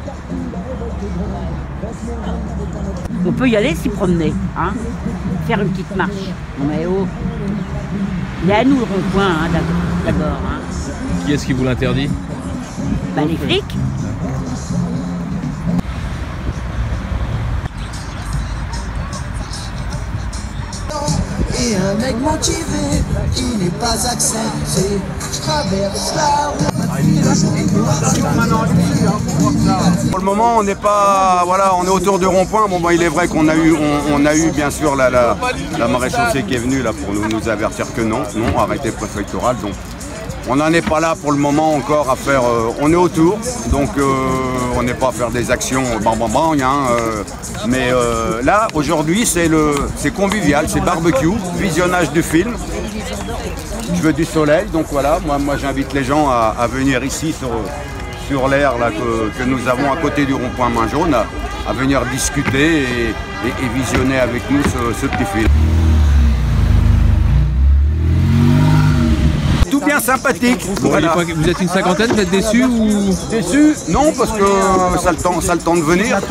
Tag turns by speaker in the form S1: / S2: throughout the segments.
S1: On peut y aller s'y promener, hein, faire une petite marche. Non mais oh, il est à nous le rond-point, hein, d'abord. Hein.
S2: Qui est-ce qui vous l'interdit?
S1: Bah, les flics.
S3: Et un mec motivé, qui n'est pas accepté. Je traverse la route.
S4: Pour le moment, on n'est pas, voilà, on est autour du rond-point. Bon, il est vrai qu'on a eu, on a eu bien sûr la maréchaussée qui est venue là pour nous avertir que non, arrêté préfectoral. Donc, on n'en est pas là pour le moment encore à faire. On est autour, donc on n'est pas à faire des actions mais là, aujourd'hui, c'est convivial, c'est barbecue, visionnage du film. Je veux du soleil, donc voilà, moi j'invite les gens à venir ici sur l'aire que nous avons à côté du rond-point Main Jaune, à venir discuter et visionner avec nous ce petit film. Tout bien sympathique.
S2: Bon, voilà. Vous êtes une cinquantaine, vous êtes déçus ou...
S4: Déçus? Non, parce que ça a le temps de venir.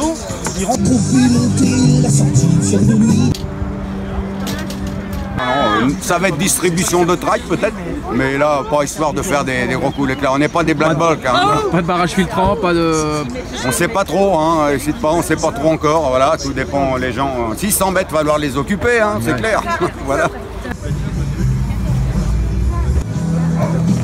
S4: Ça va être distribution de trailles peut-être, mais là, pas histoire de faire des gros coups d'éclat. On n'est pas des black blocs. Hein.
S2: Pas de barrage filtrant, pas de...
S4: On sait pas trop, hein. On sait pas trop encore. Voilà, tout dépend. Les gens, s'ils s'embêtent, va falloir les occuper, hein, c'est clair. Voilà.